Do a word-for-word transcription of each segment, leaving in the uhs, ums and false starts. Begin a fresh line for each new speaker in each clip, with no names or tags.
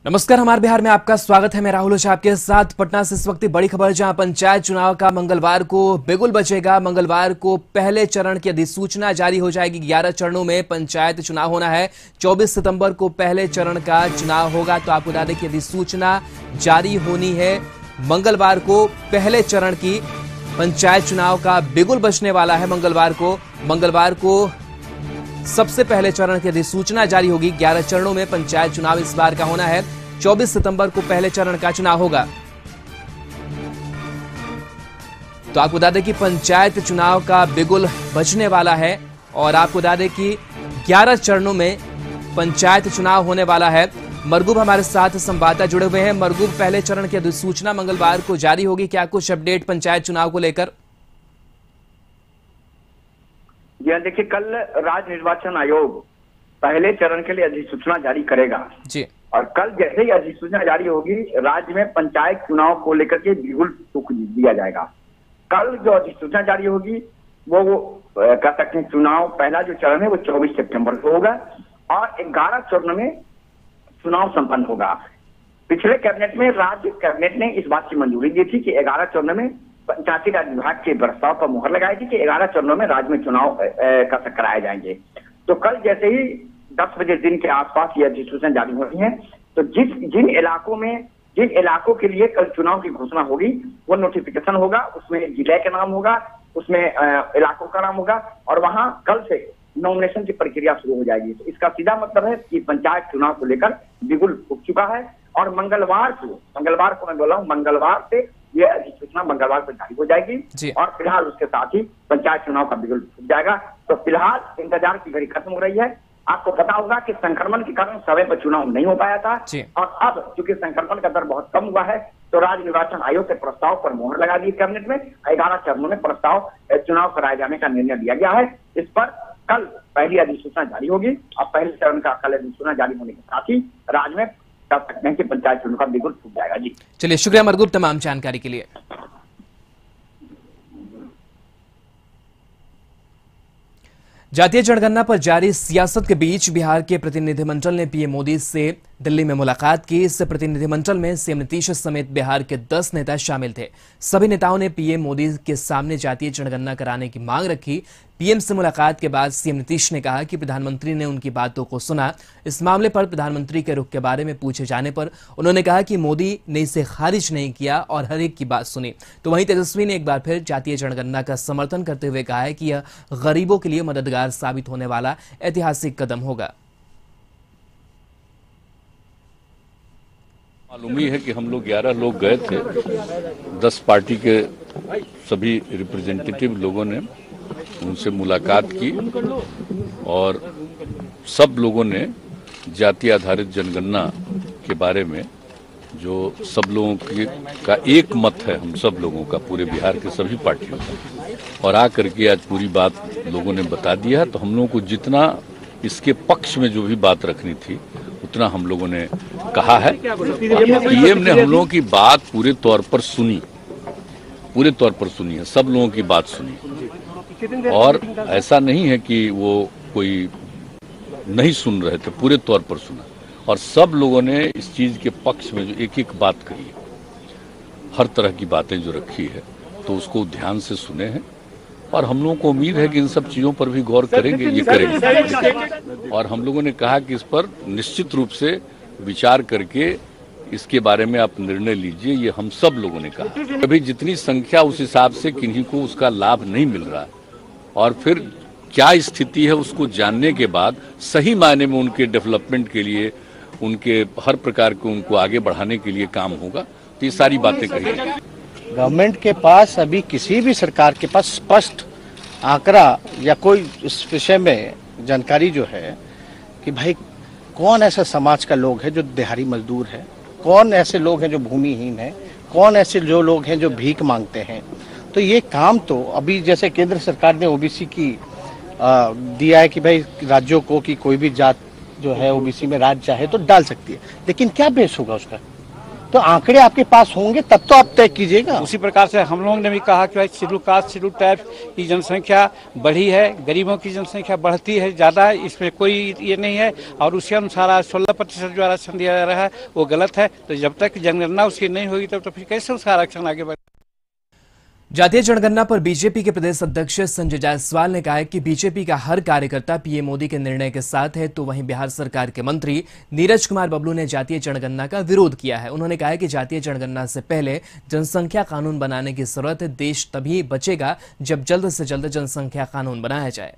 नमस्कार, हमारे बिहार में आपका स्वागत है। मैं राहुल ओझा आपके साथ पटना से इस वक्त बड़ी खबर, जहां पंचायत चुनाव का मंगलवार को बिगुल बजेगा। मंगलवार को पहले चरण की अधिसूचना जारी हो जाएगी। ग्यारह चरणों में पंचायत चुनाव होना है। चौबीस सितंबर को पहले चरण का चुनाव होगा। तो आपको बता दें कि अधिसूचना जारी होनी है मंगलवार को। पहले चरण की पंचायत चुनाव का बिगुल बजने वाला है। मंगलवार को मंगलवार को सबसे पहले चरण की अधिसूचना जारी होगी। ग्यारह चरणों में पंचायत चुनाव इस बार का होना है। चौबीस सितंबर को पहले चरण का चुनाव होगा। तो आपको बता दें कि पंचायत चुनाव का बिगुल बजने वाला है और आपको बता दें कि ग्यारह चरणों में पंचायत चुनाव होने वाला है। मरगूब हमारे साथ संवाददाता जुड़े हुए हैं। मरगूब, पहले चरण की अधिसूचना मंगलवार को जारी होगी, क्या कुछ अपडेट पंचायत चुनाव को लेकर?
जी देखिए, कल राज्य निर्वाचन आयोग पहले चरण के लिए अधिसूचना जारी करेगा
जी।
और कल जैसे ही अधिसूचना जारी होगी, राज्य में पंचायत चुनाव को लेकर के बिगुल फूंक दिया जाएगा। कल जो अधिसूचना जारी होगी वो वो कह सकते हैं चुनाव पहला जो चरण है वो चौबीस सितंबर को होगा और ग्यारह चरण में चुनाव संपन्न होगा। पिछले कैबिनेट में राज्य कैबिनेट ने इस बात की मंजूरी दी थी कि ग्यारह चरण में पंचायती राज विभाग के प्रस्ताव पर मुहर लगाई थी कि ग्यारह चरणों में राज्य में चुनाव कराए जाएंगे। तो कल जैसे ही दस बजे दिन के आसपास ये अधिसूचना जारी होनी है, तो जिस जिन इलाकों में जिन इलाकों के लिए कल चुनाव की घोषणा होगी वो नोटिफिकेशन होगा, उसमें जिले का नाम होगा, उसमें इलाकों का नाम होगा और वहां कल से नॉमिनेशन की प्रक्रिया शुरू हो जाएगी। तो इसका सीधा मतलब है कि पंचायत चुनाव को लेकर बिगुल फूंक चुका है और मंगलवार को मंगलवार को मैं बोला हूँ मंगलवार से ये अधिसूचना मंगलवार को जारी हो जाएगी और फिलहाल उसके साथ ही पंचायत चुनाव का बिगुल फूंक जाएगा। तो फिलहाल इंतजार की घड़ी खत्म हो रही है। आपको पता होगा कि संक्रमण के कारण समय पर चुनाव नहीं हो पाया था और अब चूंकि संक्रमण का दर बहुत कम हुआ है तो राज्य निर्वाचन आयोग के प्रस्ताव पर मुहर लगा दी कैबिनेट में। ग्यारह चरणों में प्रस्ताव चुनाव कराए जाने का निर्णय लिया गया है। इस पर कल पहली अधिसूचना जारी होगी और पहले चरण का कल अधिसूचना जारी होने के साथ ही राज्य में कह सकते हैं कि पंचायत चुनाव का बिगुल फूंक जाएगा। जी
चलिए, शुक्रिया मरगूब तमाम जानकारी के लिए। जातीय जनगणना पर जारी सियासत के बीच बिहार के प्रतिनिधिमंडल ने पीएम मोदी से दिल्ली में मुलाकात की। इस प्रतिनिधिमंडल में सीएम नीतीश समेत बिहार के दस नेता शामिल थे। सभी नेताओं ने पीएम मोदी के सामने जातीय जनगणना कराने की मांग रखी। पीएम से मुलाकात के बाद सीएम नीतीश ने कहा कि प्रधानमंत्री ने उनकी बातों को सुना। इस मामले पर प्रधानमंत्री के रुख के बारे में पूछे जाने पर उन्होंने कहा कि मोदी ने इसे खारिज नहीं किया और हर एक की बात सुनी। तो वहीं तेजस्वी ने एक बार फिर जातीय जनगणना का समर्थन करते हुए कहा है कि यह गरीबों के लिए मददगार साबित होने वाला ऐतिहासिक कदम होगा।
मालूम ही है कि हम लोग ग्यारह लोग गए थे, दस पार्टी के सभी रिप्रेजेंटेटिव लोगों ने उनसे मुलाकात की और सब लोगों ने जाति आधारित जनगणना के बारे में जो सब लोगों की का एक मत है, हम सब लोगों का, पूरे बिहार के सभी पार्टियों का, और आकर के आज पूरी बात लोगों ने बता दिया। तो हम लोगों को जितना इसके पक्ष में जो भी बात रखनी थी उतना हम लोगों ने कहा है। पीएम ने हम लोगों की बात पूरे तौर पर सुनी, पूरे तौर पर सुनी है, सब लोगों की बात सुनी और ऐसा नहीं है कि वो कोई नहीं सुन रहे थे, पूरे तौर पर सुना और सब लोगों ने इस चीज के पक्ष में जो एक एक बात कही है, हर तरह की बातें जो रखी है, तो उसको ध्यान से सुने हैं और हम लोगों को उम्मीद है कि इन सब चीजों पर भी गौर करेंगे, ये करेंगे। और हम लोगों ने कहा कि इस पर निश्चित रूप से विचार करके इसके बारे में आप निर्णय लीजिए, ये हम सब लोगों ने कहा। अभी जितनी संख्या उस हिसाब से किन्हीं को उसका लाभ नहीं मिल रहा है और फिर क्या स्थिति है उसको जानने के बाद सही मायने में उनके डेवलपमेंट के लिए, उनके हर प्रकार को उनको आगे बढ़ाने के लिए काम होगा। तो ये सारी बातें कही।
गवर्नमेंट के पास अभी किसी भी सरकार के पास स्पष्ट आंकड़ा या कोई इस विषय में जानकारी जो है कि भाई कौन ऐसा समाज का लोग है जो दिहाड़ी मजदूर है, कौन ऐसे लोग हैं जो भूमिहीन है, कौन ऐसे जो लोग हैं जो भीख मांगते हैं। तो ये काम तो अभी जैसे केंद्र सरकार ने ओबीसी की आ, दिया है कि भाई राज्यों को कि कोई भी जात जो है ओबीसी में राज्य चाहे तो डाल सकती है, लेकिन क्या बेस होगा उसका? तो आंकड़े आपके पास होंगे तब तो आप तय कीजिएगा।
उसी प्रकार से हम लोगों ने भी कहा कि भाई शेड्यूल कास्ट शेड्यूल टाइप की जनसंख्या बढ़ी है, गरीबों की जनसंख्या बढ़ती है, ज़्यादा है, इसमें कोई ये नहीं है। और उसके अनुसार आज सोलह प्रतिशत जो आरक्षण दिया जा रहा है वो गलत है। तो जब तक जनगणना उसकी नहीं होगी तब तो फिर कैसे उसका आरक्षण आगे बढ़े।
जातीय जनगणना पर बीजेपी के प्रदेश अध्यक्ष संजय जायसवाल ने कहा है कि बीजेपी का हर कार्यकर्ता पीएम मोदी के निर्णय के साथ है, तो वहीं बिहार सरकार के मंत्री नीरज कुमार बबलू ने जातीय जनगणना का विरोध किया है। उन्होंने कहा है कि जातीय जनगणना से पहले जनसंख्या कानून बनाने की जरूरत है। देश तभी बचेगा जब जल्द से जल्द जनसंख्या कानून बनाया जाए।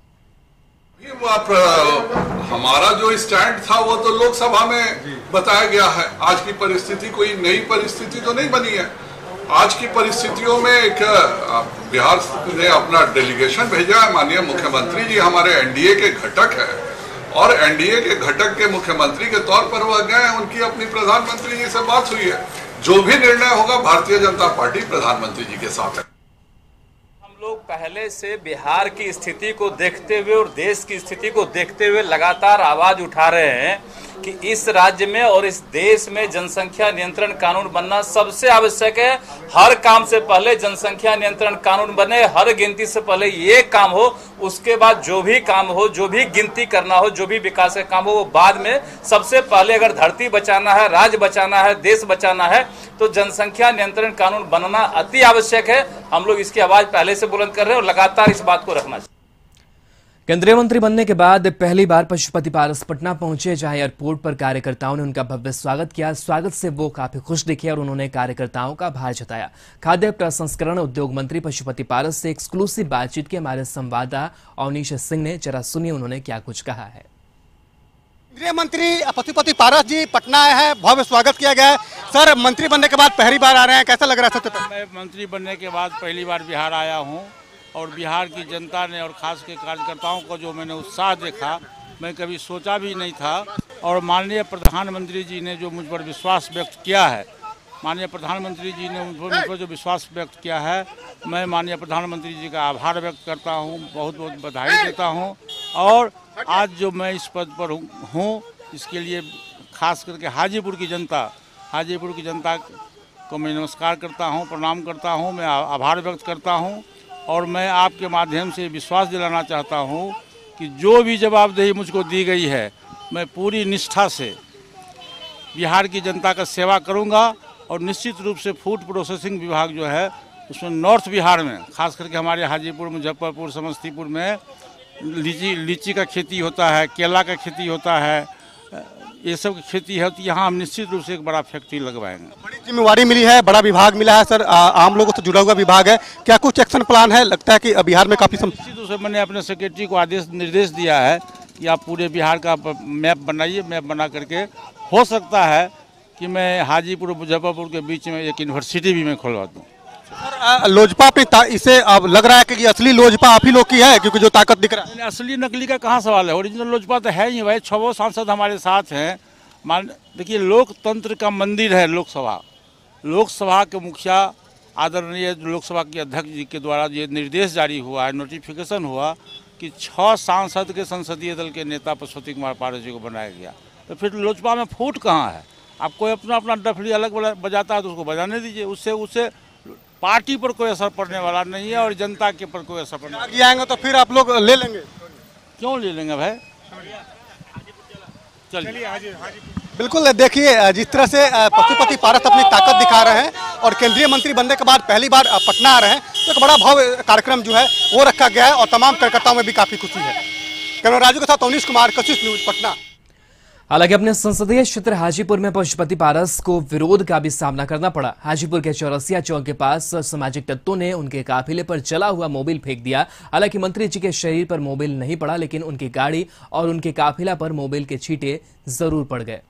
हमारा जो स्टैंड था वो तो लोकसभा में बताया गया है। आज की परिस्थिति कोई नई परिस्थिति तो नहीं बनी है। आज की परिस्थितियों में एक बिहार ने अपना डेलीगेशन भेजा है। माननीय मुख्यमंत्री जी हमारे एनडीए के घटक है और एनडीए के घटक के मुख्यमंत्री के तौर पर वह गए। उनकी अपनी प्रधानमंत्री जी से बात हुई है। जो भी निर्णय होगा भारतीय जनता पार्टी प्रधानमंत्री जी के साथ है।
हम लोग पहले से बिहार की स्थिति को देखते हुए और देश की स्थिति को देखते हुए लगातार आवाज उठा रहे हैं कि इस राज्य में और इस देश में जनसंख्या नियंत्रण कानून बनना सबसे आवश्यक है। हर काम से पहले जनसंख्या नियंत्रण कानून बने, हर गिनती से पहले ये काम हो, उसके बाद जो भी काम हो, जो भी गिनती करना हो, जो भी विकास का काम हो वो बाद में। सबसे पहले अगर धरती बचाना है, राज्य बचाना है, देश बचाना है तो जनसंख्या नियंत्रण कानून बनना अति आवश्यक है। हम लोग इसकी आवाज पहले से बुलंद कर रहे हैं और लगातार इस बात को रखना चाहिए।
केंद्रीय मंत्री बनने के बाद पहली बार पशुपति पारस पटना पहुंचे, जहां एयरपोर्ट पर कार्यकर्ताओं ने उनका भव्य स्वागत किया। स्वागत से वो काफी खुश दिखे और उन्होंने कार्यकर्ताओं का आभार जताया। खाद्य प्रसंस्करण उद्योग मंत्री पशुपति पारस से एक्सक्लूसिव बातचीत की हमारे संवाददाता अवनीश सिंह ने। जरा सुनिए उन्होंने क्या कुछ कहा है।
केंद्रीय मंत्री पशुपति पारस जी पटना आए हैं, भव्य स्वागत किया गया है। सर, मंत्री बनने के बाद पहली बार आ रहे हैं, कैसा लग रहा है? सबसे पहले
मैं मंत्री बनने के बाद पहली बार बिहार आया हूँ और बिहार की जनता ने और खास के कार्यकर्ताओं को जो मैंने उत्साह देखा, मैं कभी सोचा भी नहीं था। और माननीय प्रधानमंत्री जी ने जो मुझ पर विश्वास व्यक्त किया है, माननीय प्रधानमंत्री जी ने मुझ पर जो विश्वास व्यक्त किया है, मैं माननीय प्रधानमंत्री जी का आभार व्यक्त करता हूँ, बहुत बहुत बधाई देता हूँ। और आज जो मैं इस पद पर हूँ इसके लिए खास करके हाजीपुर की जनता हाजीपुर की जनता को मैं नमस्कार करता हूँ, प्रणाम करता हूँ, मैं आभार व्यक्त करता हूँ। और मैं आपके माध्यम से विश्वास दिलाना चाहता हूँ कि जो भी जवाबदेही मुझको दी गई है मैं पूरी निष्ठा से बिहार की जनता का सेवा करूँगा। और निश्चित रूप से फूड प्रोसेसिंग विभाग जो है उसमें नॉर्थ बिहार में खास करके हमारे हाजीपुर, मुजफ्फरपुर, समस्तीपुर में लीची लीची का खेती होता है, केला का खेती होता है, ये सब की खेती है। तो यहाँ हम निश्चित रूप से एक बड़ा फैक्ट्री लगवाएंगे।
बड़ी जिम्मेवारी मिली है, बड़ा विभाग मिला है सर, आ, आम लोगों से जुड़ा हुआ विभाग है, क्या कुछ एक्शन प्लान है? लगता है कि बिहार में काफी सम...
निश्चित रूप से मैंने अपने सेक्रेटरी को आदेश निर्देश दिया है कि आप पूरे बिहार का मैप बनाइए। मैप बना करके हो सकता है कि मैं हाजीपुर और मुजफ्फरपुर के बीच में एक यूनिवर्सिटी भी मैं खुलवा दूँ।
सर, लोजपा अपनी इसे अब लग रहा है कि असली लोजपा आप ही लोग की है, क्योंकि जो ताकत दिख रहा है।
असली नकली का कहाँ सवाल है, ओरिजिनल लोजपा तो है ही भाई। छह सांसद हमारे साथ हैं। मान देखिए, लोकतंत्र का मंदिर है लोकसभा। लोकसभा के मुखिया आदरणीय लोकसभा के अध्यक्ष जी के द्वारा ये निर्देश जारी हुआ है, नोटिफिकेशन हुआ कि छह सांसद के संसदीय दल के नेता पशुपति कुमार पारस जी को बनाया गया। तो फिर लोजपा में फूट कहाँ है? आप कोई अपना अपना डफली अलग बजाता है तो उसको बजाने दीजिए। उससे उससे पार्टी पर कोई असर पड़ने वाला नहीं है और जनता के पर कोई असर पड़ने वाला
आएंगे तो फिर आप लोग ले लेंगे।
क्यों ले लेंगे भाई? चलिए।
बिल्कुल, देखिए जिस तरह से पशुपति पारस अपनी ताकत दिखा रहे हैं और केंद्रीय मंत्री बनने के बाद पहली बार पटना आ रहे हैं, तो एक बड़ा भव्य कार्यक्रम जो है वो रखा गया है और तमाम कार्यकर्ताओं में भी काफी खुशी है। कैमरा राजू के साथ अवनीश कुमार, कशिश न्यूज, पटना।
हालांकि अपने संसदीय क्षेत्र हाजीपुर में पशुपति पारस को विरोध का भी सामना करना पड़ा। हाजीपुर के चौरसिया चौक के पास सामाजिक तत्वों ने उनके काफिले पर जला हुआ मोबिल फेंक दिया। हालांकि मंत्री जी के शरीर पर मोबिल नहीं पड़ा, लेकिन उनकी गाड़ी और उनके काफिला पर मोबिल के छींटे जरूर पड़ गए।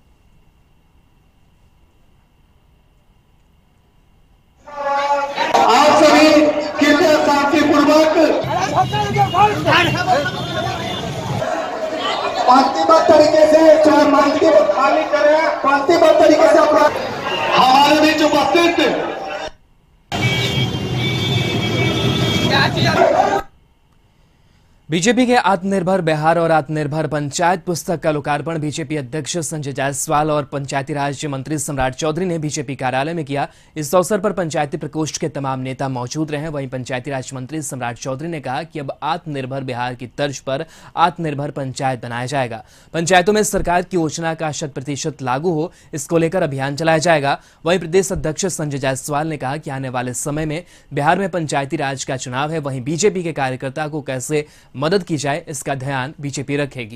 आप सभी कृपया शांतिपूर्वक शांतिबद्ध तरीके से चाहे मंच को खाली करें, शांतिबद्ध तरीके से अपना हमारे बीच उपस्थित
बीजेपी के आत्मनिर्भर बिहार और आत्मनिर्भर पंचायत पुस्तक का लोकार्पण बीजेपी अध्यक्ष संजय जायसवाल और पंचायती राज मंत्री सम्राट चौधरी ने बीजेपी कार्यालय में किया। इस अवसर पर पंचायती प्रकोष्ठ के तमाम नेता मौजूद रहे। वहीं पंचायती राज मंत्री सम्राट चौधरी ने कहा कि अब आत्मनिर्भर बिहार की तर्ज पर आत्मनिर्भर पंचायत बनाया जाएगा। पंचायतों में सरकार की योजना का शत प्रतिशत लागू हो, इसको लेकर अभियान चलाया जाएगा। वहीं प्रदेश अध्यक्ष संजय जायसवाल ने कहा कि आने वाले समय में बिहार में पंचायती राज का चुनाव है, वहीं बीजेपी के कार्यकर्ता को कैसे मदद की जाए इसका ध्यान बीजेपी रखेगी।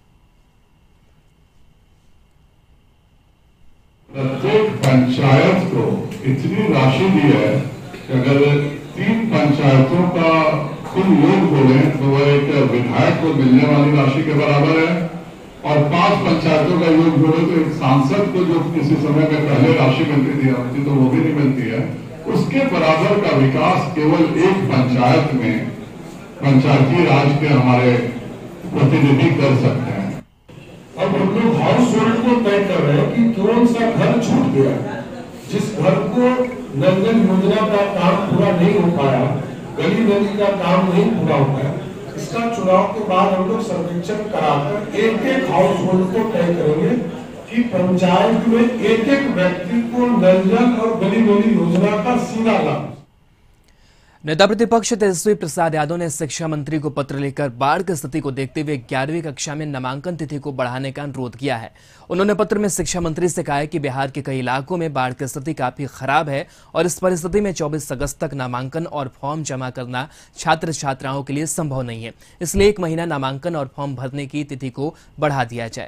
प्रत्येक पंचायत को इतनी राशि दी है कि अगर तीन पंचायतों का कुल योग बोले तो वह एक विधायक को मिलने वाली राशि के बराबर है, और पांच पंचायतों का योग बोले तो एक सांसद को जो किसी समय में पहले राशि मिलती थी होती तो वो भी नहीं मिलती है। उसके बराबर का विकास केवल एक पंचायत में पंचायती राज के हमारे प्रतिनिधि कर सकते हैं।
अब हम लोग हाउस होल्ड को तय कर रहे हैं कि कौन सा घर छूट गया, जिस घर को नल जल योजना का काम पूरा नहीं हो पाया, गली नदी का काम नहीं पूरा हो पाया, इसका चुनाव के बाद हम लोग सर्वेक्षण कराकर एक एक हाउस होल्ड को तय करेंगे कि पंचायत में एक एक व्यक्ति को नल जल और गली नदी योजना का सीधा लाभ।
नेता प्रतिपक्ष तेजस्वी प्रसाद यादव ने शिक्षा मंत्री को पत्र लिखकर बाढ़ की स्थिति को देखते हुए ग्यारहवीं कक्षा में नामांकन तिथि को बढ़ाने का अनुरोध किया है। उन्होंने पत्र में शिक्षा मंत्री से कहा है कि बिहार के कई इलाकों में बाढ़ की स्थिति काफी खराब है और इस परिस्थिति में चौबीस अगस्त तक नामांकन और फॉर्म जमा करना छात्र छात्राओं के लिए संभव नहीं है, इसलिए एक महीना नामांकन और फॉर्म भरने की तिथि को बढ़ा दिया जाए।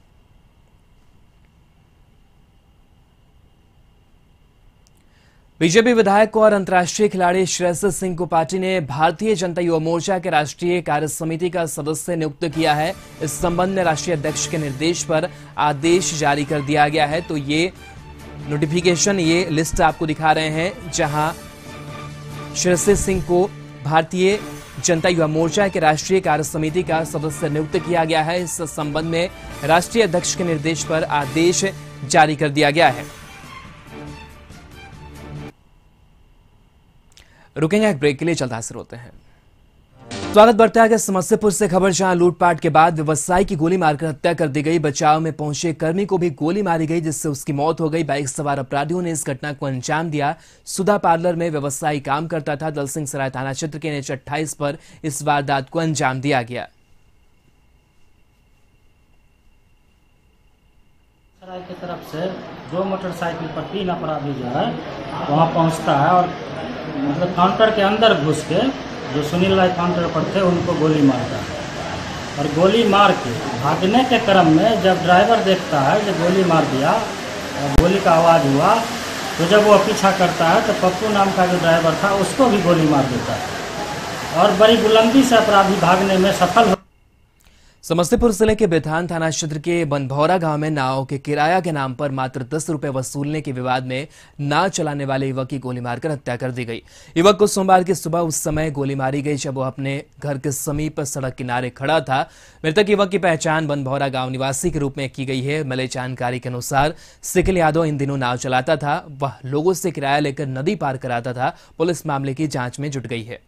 बीजेपी विधायक और अंतर्राष्ट्रीय खिलाड़ी श्रेयसी सिंह को पार्टी ने भारतीय जनता युवा मोर्चा के राष्ट्रीय कार्य समिति का सदस्य नियुक्त किया है। इस संबंध में राष्ट्रीय अध्यक्ष के निर्देश पर आदेश जारी कर दिया गया है। तो ये नोटिफिकेशन, ये लिस्ट आपको दिखा रहे हैं जहां श्रेयसी सिंह को भारतीय जनता युवा मोर्चा के राष्ट्रीय कार्य समिति का सदस्य नियुक्त किया गया है। इस संबंध में राष्ट्रीय अध्यक्ष के निर्देश पर आदेश जारी कर दिया गया है। रुकेंगे एक ब्रेक के लिए, चलता हासिल होते हैं। स्वागत बढ़ता है कि समस्तीपुर से खबर, जहां लूटपाट के बाद व्यवसायी की गोली मारकर हत्या कर दी गई। बचाव में पहुंचे कर्मी को भी गोली मारी गई जिससे उसकी मौत हो गई। बाइक सवार अपराधियों ने इस घटना को अंजाम दिया। सुधा पार्लर में व्यवसायी काम करता था। दलसिंह सराय थाना क्षेत्र के एन एच अट्ठाईस पर इस वारदात को अंजाम दिया गया।
सराय की तरफ से जो मोटरसाइकिल पर तीन अपराधी जो है वहाँ पहुँचता है और मतलब काउंटर के अंदर घुस के जो सुनील राय काउंटर पर थे उनको गोली मारता है और गोली मार के भागने के क्रम में जब ड्राइवर देखता है कि गोली मार दिया और गोली का आवाज़ हुआ तो जब वो पीछा करता है तो पप्पू नाम का जो ड्राइवर था उसको भी गोली मार देता है और बड़ी बुलंदी से अपराधी भागने में सफल हो।
समस्तीपुर जिले के बिथान थाना क्षेत्र के बनभौरा गांव में नाव के किराया के नाम पर मात्र दस रुपए वसूलने के विवाद में नाव चलाने वाले युवक की गोली मारकर हत्या कर दी गई। युवक को सोमवार की सुबह उस समय गोली मारी गई जब वो अपने घर के समीप सड़क किनारे खड़ा था। मृतक युवक की पहचान बनभौरा गांव निवासी के रूप में की गई है। मिली जानकारी के अनुसार सिकिल यादव इन दिनों नाव चलाता था। वह लोगों से किराया लेकर नदी पार कराता था। पुलिस मामले की जाँच में जुट गई है।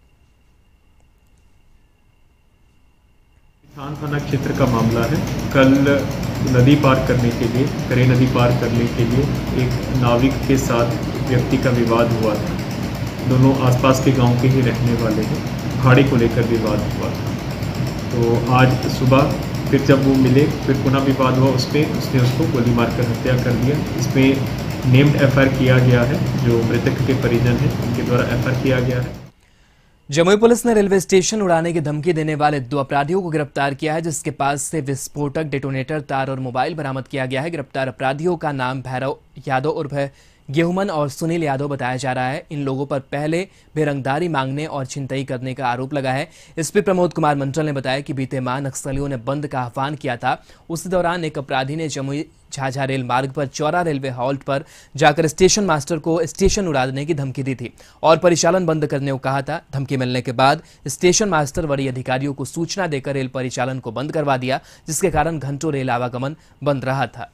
बिथान थाना क्षेत्र का मामला है। कल नदी पार करने के लिए करे नदी पार करने के लिए एक नाविक के साथ व्यक्ति का विवाद हुआ था। दोनों आसपास के गांव के ही रहने वाले हैं। भाड़े को लेकर विवाद हुआ था। तो आज सुबह फिर जब वो मिले फिर पुनः विवाद हुआ, उस पर उसने उसको गोली मारकर हत्या कर दिया। इसमें नेम्ड एफ आई आर किया गया है। जो मृतक के परिजन हैं उनके द्वारा एफ आई आर किया गया है।
जमुई पुलिस ने रेलवे स्टेशन उड़ाने की धमकी देने वाले दो अपराधियों को गिरफ्तार किया है, जिसके पास से विस्फोटक, डेटोनेटर, तार और मोबाइल बरामद किया गया है। गिरफ्तार अपराधियों का नाम भैरव यादव उर्फ गेहुमन और सुनील यादव बताया जा रहा है। इन लोगों पर पहले बेरंगदारी मांगने और छिनतई करने का आरोप लगा है। एसपी प्रमोद कुमार मंडल ने बताया कि बीते माह नक्सलियों ने बंद का आह्वान किया था। उसी दौरान एक अपराधी ने जमुई झाझा रेल मार्ग पर चौरा रेलवे हॉल्ट पर जाकर स्टेशन मास्टर को स्टेशन उड़ाने की धमकी दी थी और परिचालन बंद करने को कहा था। धमकी मिलने के बाद स्टेशन मास्टर वरीय अधिकारियों को सूचना देकर रेल परिचालन को बंद करवा दिया, जिसके कारण घंटों रेल आवागमन बंद रहा था।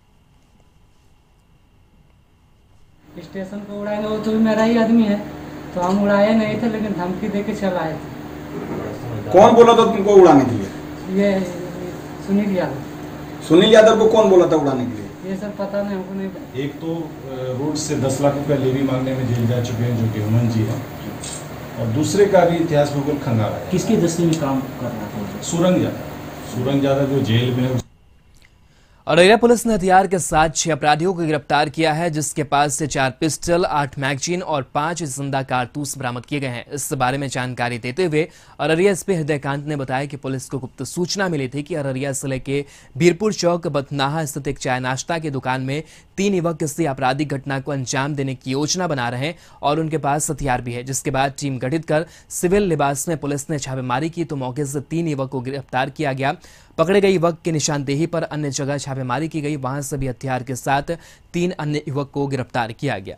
स्टेशन को उड़ाएंगे, वो तो मेरा ही आदमी है, तो हम उड़ाए नहीं थे, लेकिन धमकी देके चलाए थे।
कौन बोला था तुमको उड़ाने के लिए?
ये सुनील यादव।
सुनील यादव को कौन बोला था उड़ाने के लिए?
ये सब पता नहीं, हमको नहीं पता।
एक तो रोड से दस लाख रुपया लेवी मांगने में जेल जा चुके हैं जो कि हेमंत जी हैं, और दूसरे का भी इतिहास बिल्कुल खंगारा है।
किसकी दस्ती में काम कर रहा था?
सुरंग यादव, सुरंग यादव जो जेल में है।
अररिया पुलिस ने हथियार के साथ छह अपराधियों को गिरफ्तार किया है, जिसके पास से चार पिस्टल, आठ मैगजीन और पांच जिंदा कारतूस बरामद किए गए हैं। इस बारे में जानकारी देते हुए अररिया एसपी हृदयकांत ने बताया कि पुलिस को गुप्त सूचना मिली थी कि अररिया जिले के बीरपुर चौक बथनाहा स्थित एक चाय नाश्ता की दुकान में तीन युवक किसी आपराधिक घटना को अंजाम देने की योजना बना रहे हैं और उनके पास हथियार भी है, जिसके बाद टीम गठित कर सिविल लिबास में पुलिस ने छापेमारी की तो मौके से तीन युवक को गिरफ्तार किया गया। पकड़े गए युवक की निशानदेही पर अन्य जगह छापेमारी की गई, वहां से भी हथियार के साथ तीन अन्य युवक को गिरफ्तार किया गया।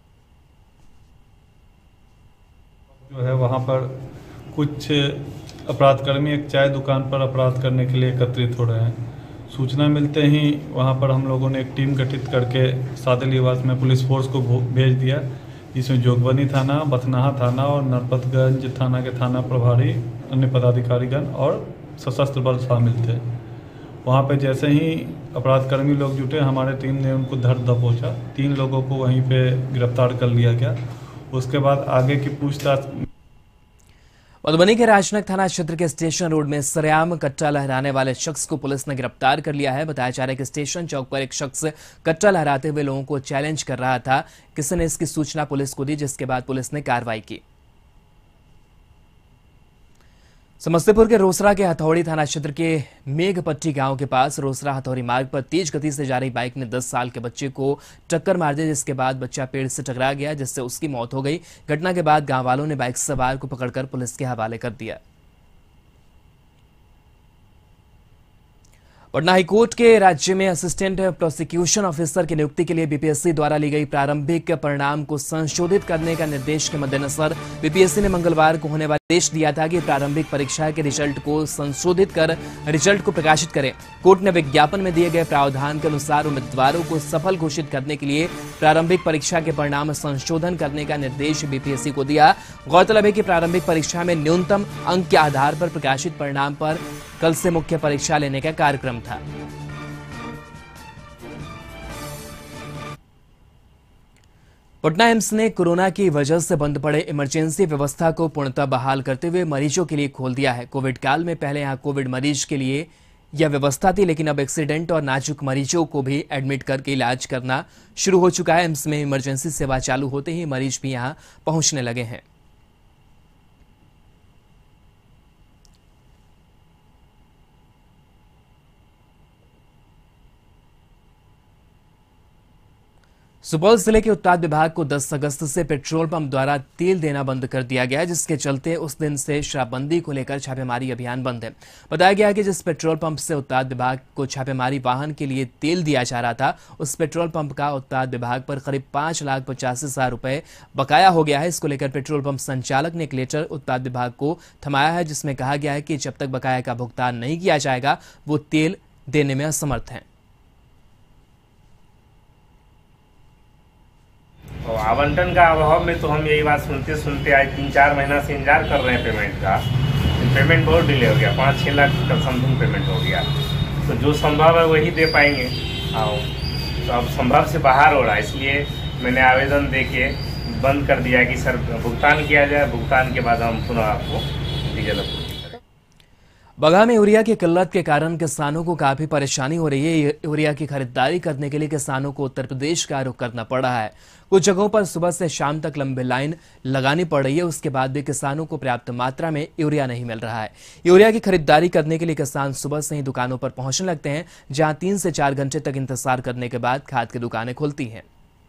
जो है वहां पर कुछ अपराधकर्मी एक चाय दुकान पर अपराध करने के लिए एकत्रित हो रहे हैं। सूचना मिलते ही वहां पर हम लोगों ने एक टीम गठित करके सादे लिबास में पुलिस फोर्स को भेज दिया, जिसमें जोगबनी थाना, बथनाहा थाना और नरपतगंज थाना के थाना प्रभारी, अन्य पदाधिकारीगण और सशस्त्र बल शामिल थे। वहाँ पे जैसे ही अपराधकर्मी लोग जुटे, हमारे टीम ने उनको धर दबोचा, तीन लोगों को वहीं पे गिरफ्तार कर लिया गया। उसके बाद आगे की पूछताछ।
मधुबनी के राजनगर थाना क्षेत्र के स्टेशन रोड में सरेआम कट्टा लहराने वाले शख्स को पुलिस ने गिरफ्तार कर लिया है। बताया जा रहा है कि स्टेशन चौक पर एक शख्स कट्टा लहराते हुए लोगों को चैलेंज कर रहा था। किसी ने इसकी सूचना पुलिस को दी, जिसके बाद पुलिस ने कार्रवाई की। समस्तीपुर के रोसड़ा के हथौड़ी थाना क्षेत्र के मेघपट्टी गांव के पास रोसड़ा हथौड़ी मार्ग पर तेज गति से जा रही बाइक ने दस साल के बच्चे को टक्कर मार दी, जिसके बाद बच्चा पेड़ से टकरा गया, जिससे उसकी मौत हो गई। घटना के बाद गांव वालों ने बाइक सवार को पकड़कर पुलिस के हवाले कर दिया। पटना हाईकोर्ट के राज्य में असिस्टेंट प्रोसिक्यूशन ऑफिसर की नियुक्ति के लिए बीपीएससी द्वारा ली गई प्रारंभिक परिणाम को संशोधित करने का निर्देश के मद्देनजर बीपीएससी ने मंगलवार को होने वाले आदेश दिया था कि प्रारंभिक परीक्षा के रिजल्ट को संशोधित कर रिजल्ट को प्रकाशित करें। कोर्ट ने विज्ञापन में दिए गए प्रावधान के अनुसार उम्मीदवारों को सफल घोषित करने के लिए प्रारंभिक परीक्षा के परिणाम संशोधन करने का निर्देश बीपीएससी को दिया। गौरतलब है कि प्रारंभिक परीक्षा में न्यूनतम अंक के आधार पर प्रकाशित परिणाम पर कल से मुख्य परीक्षा लेने का कार्यक्रम था। पटना एम्स ने कोरोना की वजह से बंद पड़े इमरजेंसी व्यवस्था को पूर्णतः बहाल करते हुए मरीजों के लिए खोल दिया है। कोविड काल में पहले यहां कोविड मरीज के लिए यह व्यवस्था थी, लेकिन अब एक्सीडेंट और नाजुक मरीजों को भी एडमिट करके इलाज करना शुरू हो चुका है। एम्स में इमरजेंसी सेवा चालू होते ही मरीज भी यहां पहुंचने लगे हैं। सुपौल जिले के उत्पाद विभाग को दस अगस्त से पेट्रोल पंप द्वारा तेल देना बंद कर दिया गया है, जिसके चलते उस दिन से शराबबंदी को लेकर छापेमारी अभियान बंद है। बताया गया कि जिस पेट्रोल पंप से उत्पाद विभाग को छापेमारी वाहन के लिए तेल दिया जा रहा था, उस पेट्रोल पंप का उत्पाद विभाग पर करीब पांच लाख पचासी हजार रुपए बकाया हो गया है। इसको लेकर पेट्रोल पंप संचालक ने एक लेटर उत्पाद विभाग को थमाया है, जिसमें कहा गया है कि जब तक बकाया का भुगतान नहीं किया जाएगा वो तेल देने में असमर्थ है।
तो आवंटन का अभाव में तो हम यही बात सुनते सुनते आज तीन चार महीना से इंतजार कर रहे हैं पेमेंट का। पेमेंट बहुत डिले हो गया, पाँच छः लाख का समथिंग पेमेंट हो गया। तो जो संभव है वही दे पाएंगे, और तो अब संभव से बाहर हो रहा है, इसलिए मैंने आवेदन दे के बंद कर दिया कि सर भुगतान किया जाए, भुगतान के बाद हम पुनः आपको डीजल अप्रूव।
बगहा में यूरिया की किल्लत के कारण किसानों को काफी परेशानी हो रही है। यूरिया की खरीदारी करने के लिए किसानों को उत्तर प्रदेश का रुख करना पड़ रहा है। कुछ जगहों पर सुबह से शाम तक लंबी लाइन लगानी पड़ रही है, उसके बाद भी किसानों को पर्याप्त मात्रा में यूरिया नहीं मिल रहा है। यूरिया की खरीदारी करने के लिए किसान सुबह से ही दुकानों पर पहुंचने लगते हैं, जहां तीन से चार घंटे तक इंतजार करने के बाद खाद की दुकानें खुलती हैं।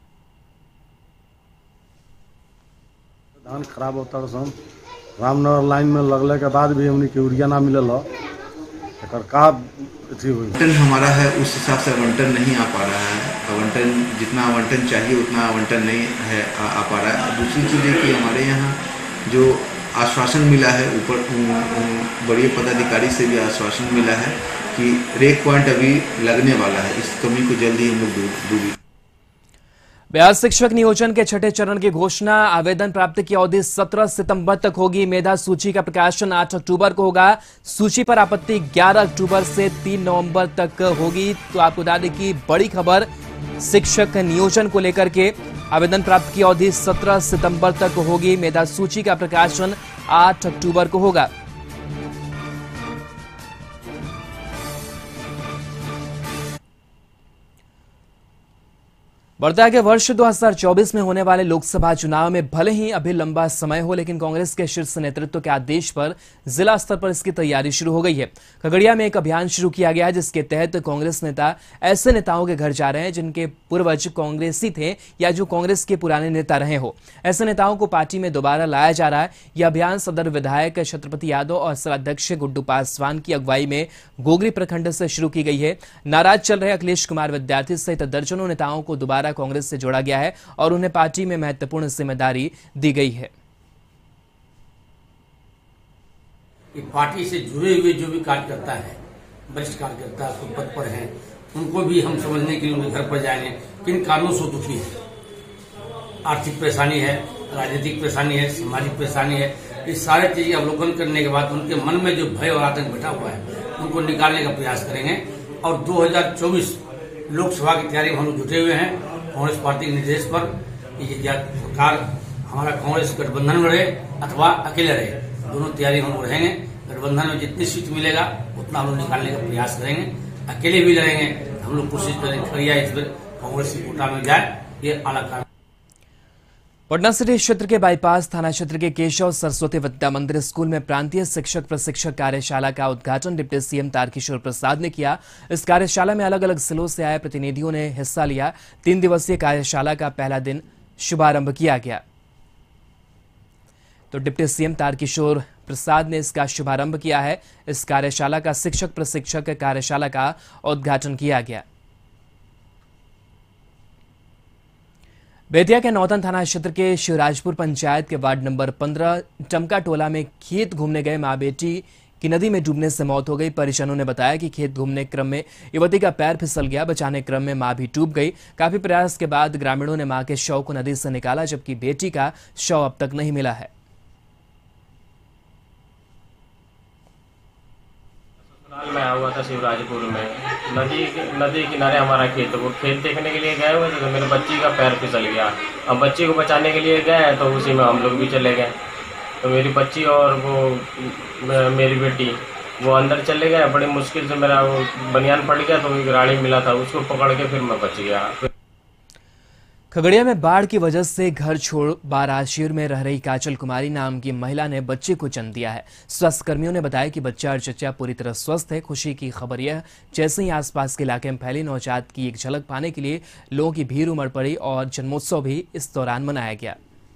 धान खराब होता है, रामनगर लाइन में लगने के बाद भी हमने यूरिया ना मिलल, का
आवंटन हमारा है उस हिसाब से आवंटन नहीं आ पा रहा है। आवंटन जितना आवंटन चाहिए उतना आवंटन नहीं है आ, आ पा रहा है। दूसरी चीज़ है कि हमारे यहाँ जो आश्वासन मिला है, ऊपर बड़े पदाधिकारी से भी आश्वासन मिला है कि रेक पॉइंट अभी लगने वाला है, इस कमी को जल्दी हम लोग दूर।
बिहार शिक्षक नियोजन के छठे चरण की घोषणा। आवेदन प्राप्ति की अवधि सत्रह सितंबर तक होगी। मेधा सूची का प्रकाशन आठ अक्टूबर को होगा। सूची पर आपत्ति ग्यारह अक्टूबर से तीन नवंबर तक होगी। तो आपको बता दें कि बड़ी खबर शिक्षक नियोजन को लेकर के, आवेदन प्राप्ति की अवधि सत्रह सितंबर तक होगी। मेधा सूची का प्रकाशन आठ अक्टूबर को होगा। बढ़ता है कि वर्ष दो हज़ार चौबीस में होने वाले लोकसभा चुनाव में भले ही अभी लंबा समय हो, लेकिन कांग्रेस के शीर्ष नेतृत्व के आदेश पर जिला स्तर पर इसकी तैयारी शुरू हो गई है। खगड़िया में एक अभियान शुरू किया गया है, जिसके तहत कांग्रेस नेता ऐसे नेताओं के घर जा रहे हैं जिनके पूर्वज कांग्रेसी थे या जो कांग्रेस के पुराने नेता रहे हो। ऐसे नेताओं को पार्टी में दोबारा लाया जा रहा है। यह अभियान सदर विधायक छत्रपति यादव और जिलाध्यक्ष गुड्डू पासवान की अगुवाई में गोगरी प्रखंड से शुरू की गई है। नाराज चल रहे अखिलेश कुमार विद्यार्थी सहित दर्जनों नेताओं को दोबारा कांग्रेस से जोड़ा गया है और उन्हें पार्टी में महत्वपूर्ण जिम्मेदारी दी गई है।
पार्टी से जुड़े हुए जो भी कार्यकर्ता है, वरिष्ठ कार्यकर्ता पद पर हैं, उनको भी हम समझने के लिए उनके घर पर जाएंगे। किन कारणों से दुखी है? आर्थिक परेशानी है, राजनीतिक परेशानी है, सामाजिक परेशानी है। इस सारे चीजें अवलोकन करने के बाद उनके मन में जो भय और आतंक बैठा हुआ है, उनको निकालने का प्रयास करेंगे। और दो हजार चौबीस लोकसभा की तैयारी में हम लोग जुटे हुए हैं। कांग्रेस पार्टी के निर्देश पर या सरकार हमारा कांग्रेस गठबंधन में रहे अथवा अकेले रहे, दोनों तैयारी हम लोग रहेंगे। गठबंधन में जितनी सीट मिलेगा उतना हम लोग निकालने का प्रयास करेंगे। अकेले भी लड़ेंगे, हम लोग कोशिश करेंगे खड़िया इस पर कांग्रेस की कोटा में जाए। ये अलग
पटना सिटी क्षेत्र के बाईपास थाना क्षेत्र के केशव सरस्वती विद्या मंदिर स्कूल में प्रांतीय शिक्षक प्रशिक्षक कार्यशाला का उद्घाटन डिप्टी सीएम तारकिशोर प्रसाद ने किया। इस कार्यशाला में अलग अलग जिलों से आए प्रतिनिधियों ने हिस्सा लिया। तीन दिवसीय कार्यशाला का पहला दिन शुभारंभ किया गया। तो डिप्टी सीएम तारकिशोर प्रसाद ने इसका शुभारंभ किया है। इस कार्यशाला का शिक्षक प्रशिक्षक कार्यशाला का उद्घाटन किया गया। बेतिया के नौतन थाना क्षेत्र के शिवराजपुर पंचायत के वार्ड नंबर पंद्रह टमका टोला में खेत घूमने गए मां बेटी की नदी में डूबने से मौत हो गई। परिजनों ने बताया कि खेत घूमने क्रम में युवती का पैर फिसल गया। बचाने क्रम में मां भी डूब गई। काफी प्रयास के बाद ग्रामीणों ने मां के शव को नदी से निकाला, जबकि बेटी का शव अब तक नहीं मिला है।
मैं आया हुआ था शिवराजपुर में, नदी नदी किनारे हमारा खेत, वो खेत देखने के लिए गए हुए थे तो मेरे बच्ची का पैर फिसल गया। अब बच्ची को बचाने के लिए गए तो उसी में हम लोग भी चले गए। तो मेरी बच्ची और वो मेरी बेटी वो अंदर चले गए। बड़ी मुश्किल से मेरा वो बनियान पड़ गया तो एक गाड़ी मिला था, उसको पकड़ के फिर मैं बच गया।
खगड़िया में बाढ़ की वजह से घर छोड़ बाराशिर में रह रही काजल कुमारी नाम की महिला ने बच्चे को जन्म दिया है। स्वास्थ्य कर्मियों ने बताया कि बच्चा और चचा पूरी तरह स्वस्थ है। खुशी की खबर यह, जैसे ही आसपास के इलाके में फैली नवजात की एक झलक पाने के लिए लोगों की भीड़ उमड़ पड़ी और जन्मोत्सव भी इस दौरान मनाया गया।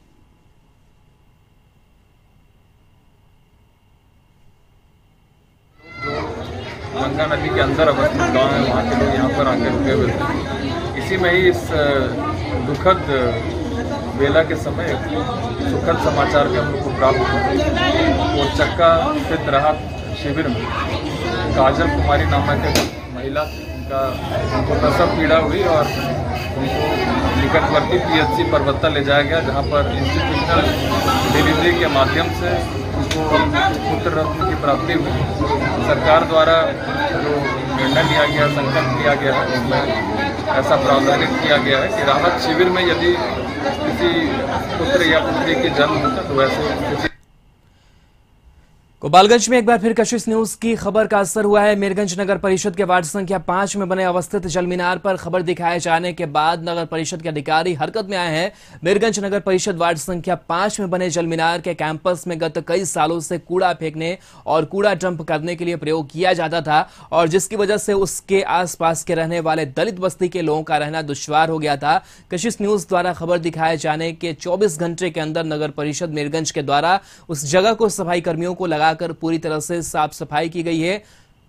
गंगा नदी के अंदर अवस्थित गांव है, वहाँ के लोग यहाँ पर आके रुके हुए थे। इसी में ही इस दुखद बेला के समय सुखद समाचार भी हम लोग को प्राप्त हुआ। वो चक्का स्थित राहत शिविर में काजल कुमारी नामक एक महिला, उनका उनको प्रसव पीड़ा हुई और उनको निकटवर्ती पीएचसी परबत्ता ले जाया गया, जहाँ पर इंस्टीट्यूशनल डिलीवरी के माध्यम से उनको पुत्र रत्न की प्राप्ति हुई। सरकार द्वारा जो निर्णय लिया गया, संकल्प लिया गया है, उसमें ऐसा प्रावधानित किया गया है कि राहत शिविर में यदि किसी पुत्र या पुत्री की जन्म होता तो वैसे
गोपालगंज में एक बार फिर कशिश न्यूज की खबर का असर हुआ है। मीरगंज नगर परिषद के वार्ड संख्या पांच में बने अवस्थित जल मीनार पर खबर दिखाए जाने के बाद नगर परिषद के अधिकारी हरकत में आए हैं। मीरगंज नगर परिषद वार्ड संख्या पांच में बने जल मीनार के कैंपस में गत कई सालों से कूड़ा फेंकने और कूड़ा डंप करने के लिए प्रयोग किया जाता था और जिसकी वजह से उसके आसपास के रहने वाले दलित बस्ती के लोगों का रहना दुश्वार हो गया था। कशिश न्यूज द्वारा खबर दिखाए जाने के चौबीस घंटे के अंदर नगर परिषद मीरगंज के द्वारा उस जगह को सफाई कर्मियों को लगा कर पूरी तरह से साफ सफाई की गई है।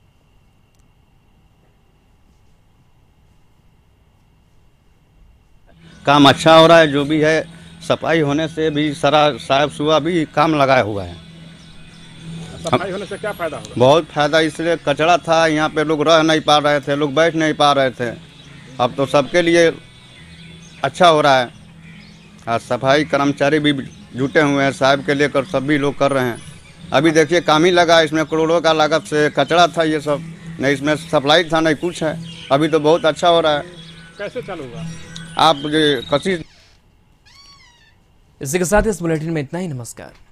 काम अच्छा हो रहा है, जो भी है सफाई होने से भी सारा साफ सुथरा भी काम लगाया हुआ है।
सफाई होने से क्या फायदा होगा?
बहुत फायदा, इसलिए कचरा था यहाँ पे, लोग रह नहीं पा रहे थे, लोग बैठ नहीं पा रहे थे। अब तो सबके लिए अच्छा हो रहा है। और सफाई कर्मचारी भी जुटे हुए हैं, साहब के लेकर सभी लोग कर रहे हैं। अभी देखिए काम ही लगा, इसमें करोड़ों का लागत से कचरा था, ये सब नहीं इसमें सप्लाई था नहीं कुछ है। अभी तो बहुत अच्छा हो रहा है।
कैसे चालू होगा
आप ये कसी
इसी के साथ इस बुलेटिन में इतना ही। नमस्कार।